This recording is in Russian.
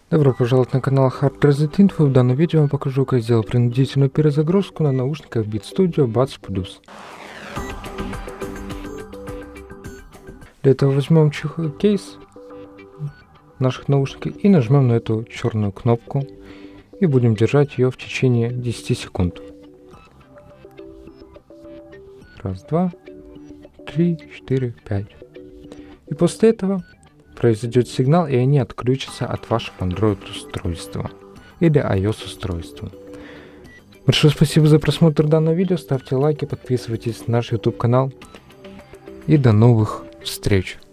Добро пожаловать на канал Hard Reset Info. В данном видео я вам покажу, как сделать принудительную перезагрузку на наушниках Beat Studio Buds Plus. Для этого возьмем кейс наших наушников и нажмем на эту черную кнопку и будем держать ее в течение 10 секунд. Раз, два, 3, 4, 5. И после этого произойдет сигнал, и они отключатся от вашего Android устройства или iOS устройства. Большое спасибо за просмотр данного видео, ставьте лайки, подписывайтесь на наш YouTube канал и до новых встреч!